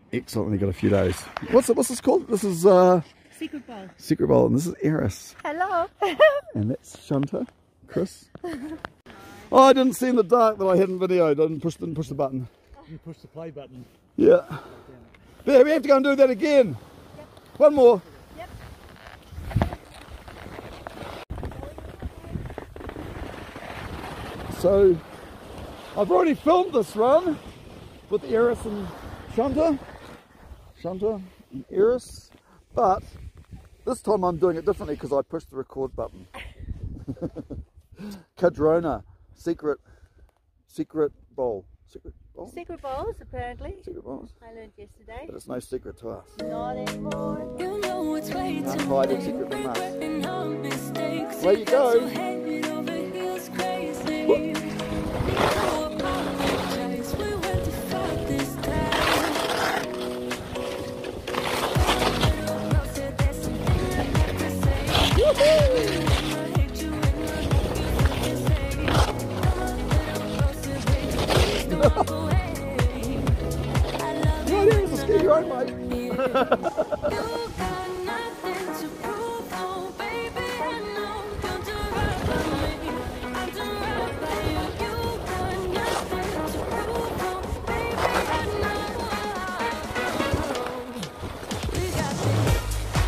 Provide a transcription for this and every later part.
Excellent. We've got a few days. What's this called? This is Secret Bowl. Secret Bowl, and this is Eris. Hello. And that's Shanta, Chris. Oh, I didn't see in the dark that I hadn't videoed. I didn't push the button. You push the play button. Yeah. There, we have to go and do that again. Yep. One more. Yep. So, I've already filmed this run with Eris and Shanta and Eris, but this time I'm doing it differently because I pushed the record button. Cardrona, secret bowl. Secret bowl? Secret bowls, apparently. Secret bowls. I learned yesterday. But it's no secret to us. Not anymore. You know it's way Can't too hide a late. secret from us. Regretting our mistakes. There you go. So head over heels crazy. No apologize. We went to fight this time. Said there's something I have to say. I hate you and I hope you feel the same. Closer, baby. Please don't walk away. I love Yeah, you. there's a ski, you're right, mate. You got nothing to prove, oh baby, I know you'll do right by me. I'll do right by you. You got nothing to prove, oh baby, I know. We got this.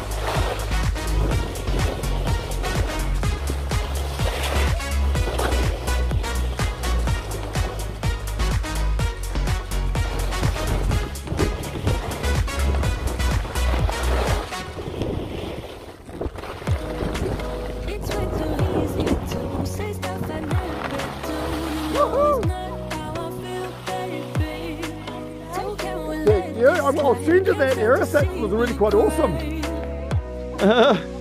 It's way too easy to say stuff I never do. It's not how I feel, baby. So can we let Yeah, I'll send you that, Eris. That was really quite awesome.